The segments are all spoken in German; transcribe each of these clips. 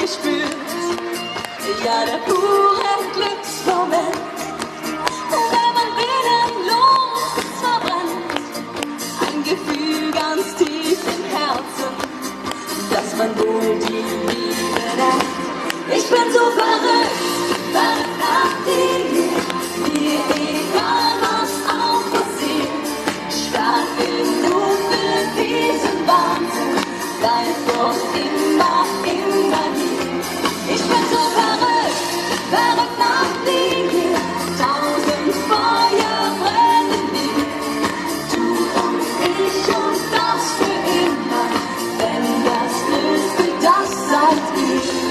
gespürt. Ja, der pure Glücksmoment. Wenn man willenlos verbrennt, ein Gefühl ganz tief im Herzen, dass man wohl die Liebe nennt. Ich bin so verrückt, verrückt nach dir, mir egal was auch passiert. Stark genug für diesen Wahnsinn, bleib doch immer, immer hier. Ich bin so verrückt, verrückt nach dir, 1000 Feuer brennen mir. Du und ich und das für immer, wenn das löst, das seid ihr.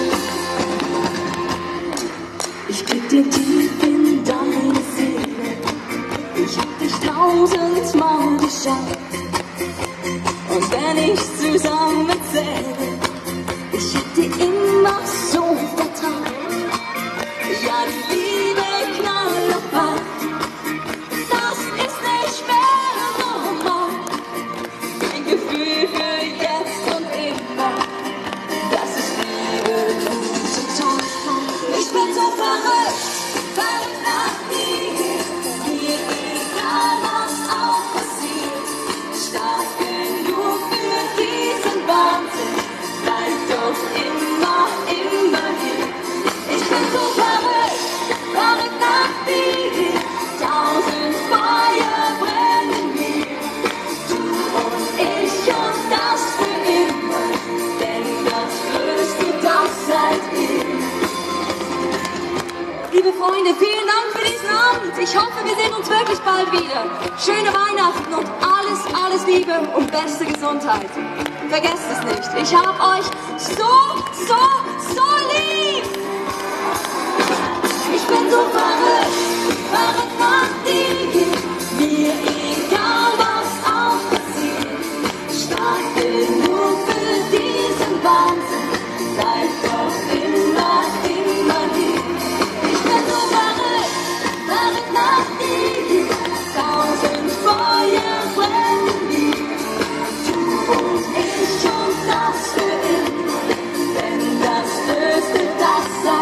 Ich blick dir tief in deine Seele, ich hab dich 1000-mal geschaut. Und wenn ich zusammenzähle, ich hab dir immer so vertraut. Ja, die Liebe knallt auf weit, das ist nicht mehr normal. Ein Gefühl für jetzt und immer, das ist Liebe, total. Ich bin so verrückt, verrückt nach dir, mir egal was auch passiert. Stark genug für diesen Wahnsinn, bleib doch immer, immer hier. Ich bin so verrückt, verrückt nach dir, 1000 Feuer brennen mir. Du und ich und das für immer, denn das Größte, das seid ihr. Liebe Freunde, vielen Dank für diesen Abend. Ich hoffe, wir sehen uns wirklich bald wieder. Schöne Weihnachten und alles, alles Liebe und beste Gesundheit. Vergesst es nicht, ich hab euch so, so, so lieb. Ich bin so verrückt, verrückt nach dir, mir egal was auch passiert. Stark genug für diesen Wahnsinn, bleib doch immer, immer hier. Ich bin so verrückt, verrückt nach dir, 1000 Feuer brennen mir. Du und ich und das für immer, denn das Böse, das sei